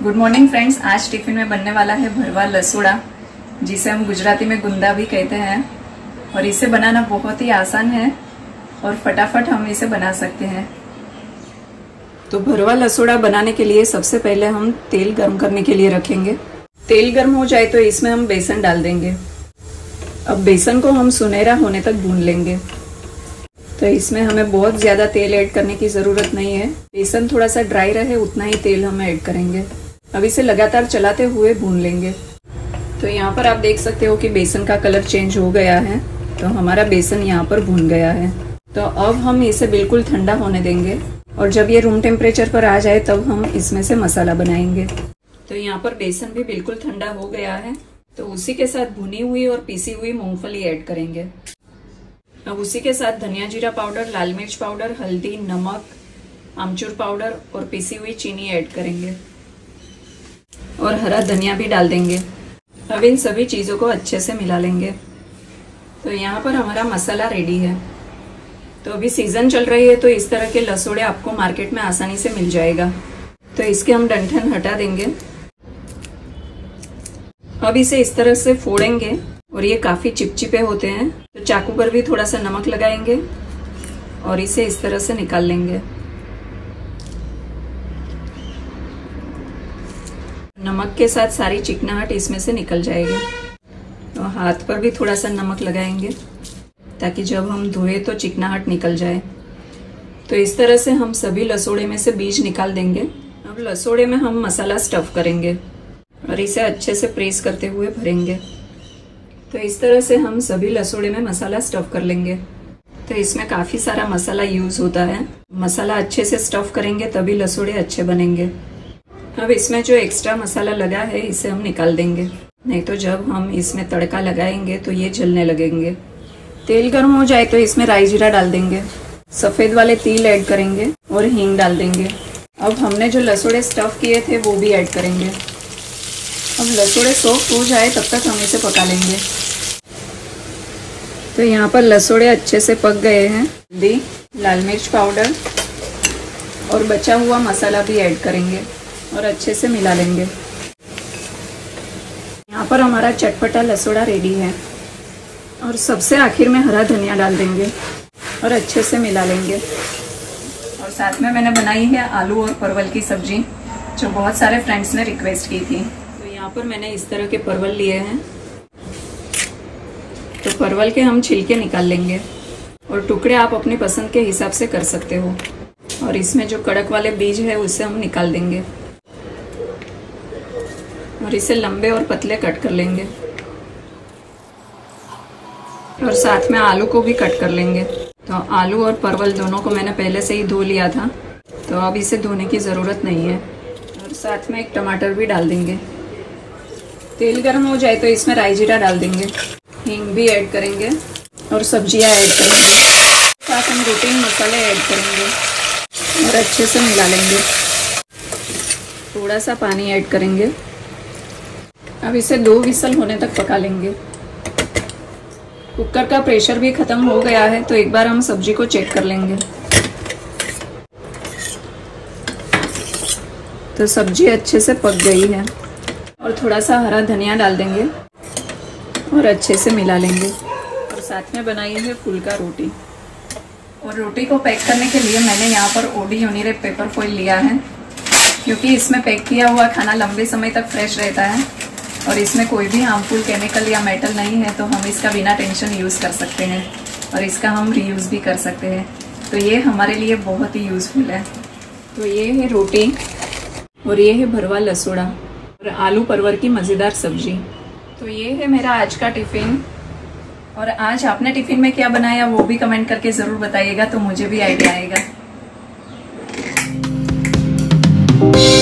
Good morning friends. आज tiffin में बनने वाला है भरवा लसूड़ा, जिसे हम गुजराती में गुंदा भी कहते हैं। और इसे बनाना बहुत ही आसान है और फटाफट हम इसे बना सकते हैं। तो भरवा लसूड़ा बनाने के लिए सबसे पहले हम तेल गर्म करने के लिए रखेंगे। तेल गर्म हो जाए तो इसमें हम बेसन डाल देंगे। अब बेसन को हम सुनहरा होने तक भून लेंगे। तो इसमें हमें बहुत ज़्यादा तेल ऐड करने की ज़रूरत नहीं है। बेसन थोड़ा सा ड्राई रहे उतना ही तेल हम ऐड करेंगे। अब इसे लगातार चलाते हुए भून लेंगे। तो यहाँ पर आप देख सकते हो कि बेसन का कलर चेंज हो गया है। तो हमारा बेसन यहाँ पर भून गया है। तो अब हम इसे बिल्कुल ठंडा होने देंगे और जब ये रूम टेम्परेचर पर आ जाए तब हम इसमें से मसाला बनाएंगे। तो यहाँ पर बेसन भी बिल्कुल ठंडा हो गया है। तो उसी के साथ भुनी हुई और पीसी हुई मूंगफली ऐड करेंगे। अब उसी के साथ धनिया जीरा पाउडर, लाल मिर्च पाउडर, हल्दी, नमक, आमचूर पाउडर और पीसी हुई चीनी ऐड करेंगे और हरा धनिया भी डाल देंगे। अब इन सभी चीज़ों को अच्छे से मिला लेंगे। तो यहाँ पर हमारा मसाला रेडी है। तो अभी सीजन चल रही है तो इस तरह के लसूड़े आपको मार्केट में आसानी से मिल जाएगा। तो इसके हम डंठल हटा देंगे। अब इसे इस तरह से फोड़ेंगे और ये काफी चिपचिपे होते हैं। तो चाकू पर भी थोड़ा सा नमक लगाएंगे और इसे इस तरह से निकाल लेंगे। नमक के साथ सारी चिकनाहट इसमें से निकल जाएगी। और हाथ पर भी थोड़ा सा नमक लगाएंगे ताकि जब हम धोए तो चिकनाहट निकल जाए। तो इस तरह से हम सभी लसूड़े में से बीज निकाल देंगे। अब लसूड़े में हम मसाला स्टफ करेंगे और इसे अच्छे से प्रेस करते हुए भरेंगे। तो इस तरह से हम सभी लसूड़े में मसाला स्टफ कर लेंगे। तो इसमें काफ़ी सारा मसाला यूज़ होता है। मसाला अच्छे से स्टफ करेंगे तभी लसूड़े अच्छे बनेंगे। अब इसमें जो एक्स्ट्रा मसाला लगा है इसे हम निकाल देंगे, नहीं तो जब हम इसमें तड़का लगाएंगे तो ये जलने लगेंगे। तेल गर्म हो जाए तो इसमें राई जीरा डाल देंगे, सफ़ेद वाले तिल ऐड करेंगे और हींग डाल देंगे। अब हमने जो लसूड़े स्टफ किए थे वो भी ऐड करेंगे। अब लसूड़े सॉफ्ट हो जाए तब तक हम इसे पका लेंगे। तो यहाँ पर लसूड़े अच्छे से पक गए हैं। हल्दी, लाल मिर्च पाउडर और बचा हुआ मसाला भी ऐड करेंगे और अच्छे से मिला लेंगे। यहाँ पर हमारा चटपटा लसूड़ा रेडी है। और सबसे आखिर में हरा धनिया डाल देंगे और अच्छे से मिला लेंगे। और साथ में मैंने बनाई है आलू और परवल की सब्जी, जो बहुत सारे फ्रेंड्स ने रिक्वेस्ट की थी। तो यहाँ पर मैंने इस तरह के परवल लिए हैं। तो परवल के हम छिलके निकाल लेंगे और टुकड़े आप अपनी पसंद के हिसाब से कर सकते हो। और इसमें जो कड़क वाले बीज है उसे हम निकाल देंगे और इसे लंबे और पतले कट कर लेंगे। और साथ में आलू को भी कट कर लेंगे। तो आलू और परवल दोनों को मैंने पहले से ही धो लिया था, तो अब इसे धोने की ज़रूरत नहीं है। और साथ में एक टमाटर भी डाल देंगे। तेल गर्म हो जाए तो इसमें राई जीरा डाल देंगे, हींग भी ऐड करेंगे और सब्जियां ऐड करेंगे। साथ हम रूटीन मसाले ऐड करेंगे और अच्छे से मिला लेंगे। थोड़ा सा पानी ऐड करेंगे। अब इसे 2 विसल होने तक पका लेंगे। कुकर का प्रेशर भी ख़त्म हो गया है, तो एक बार हम सब्जी को चेक कर लेंगे। तो सब्जी अच्छे से पक गई है। और थोड़ा सा हरा धनिया डाल देंगे और अच्छे से मिला लेंगे। और साथ में बनाई है फुल्का रोटी। और रोटी को पैक करने के लिए मैंने यहाँ पर ओडी यूनिरेप पेपर फॉइल लिया है, क्योंकि इसमें पैक किया हुआ खाना लंबे समय तक फ्रेश रहता है और इसमें कोई भी हार्मफुल केमिकल या मेटल नहीं है। तो हम इसका बिना टेंशन यूज़ कर सकते हैं और इसका हम रीयूज़ भी कर सकते हैं। तो ये हमारे लिए बहुत ही यूज़फुल है। तो ये है रोटी और ये है भरवा लसूड़ा और आलू परवर की मज़ेदार सब्जी। तो ये है मेरा आज का टिफ़िन। और आज आपने टिफ़िन में क्या बनाया वो भी कमेंट करके ज़रूर बताइएगा, तो मुझे भी आइडिया आएगा।